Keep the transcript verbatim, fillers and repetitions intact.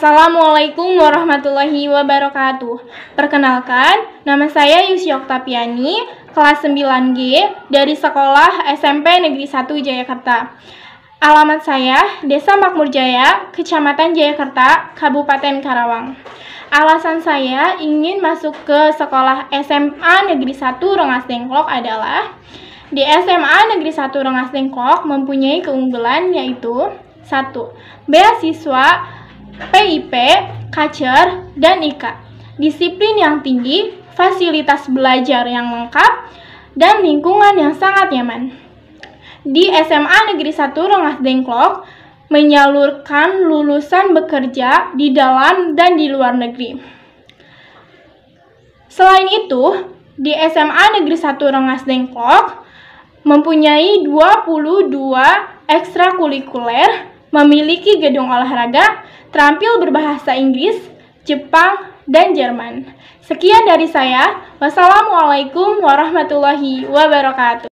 Assalamualaikum warahmatullahi wabarakatuh. Perkenalkan, nama saya Yusy Oktaviani, kelas sembilan G dari Sekolah S M P Negeri satu Jayakarta. Alamat saya Desa Makmur Jaya, Kecamatan Jayakarta, Kabupaten Karawang. Alasan saya ingin masuk ke Sekolah S M A Negeri satu Rengas Dengklok adalah di S M A Negeri satu Rengas Dengklok mempunyai keunggulan yaitu satu. Beasiswa P I P, K C E R, dan I K A, disiplin yang tinggi, fasilitas belajar yang lengkap, dan lingkungan yang sangat nyaman. Di S M A Negeri satu Rengas Dengklok menyalurkan lulusan bekerja di dalam dan di luar negeri. Selain itu, di S M A Negeri satu Rengas Dengklok mempunyai dua puluh dua ekstrakurikuler, memiliki gedung olahraga, terampil berbahasa Inggris, Jepang, dan Jerman. Sekian dari saya. Wassalamualaikum warahmatullahi wabarakatuh.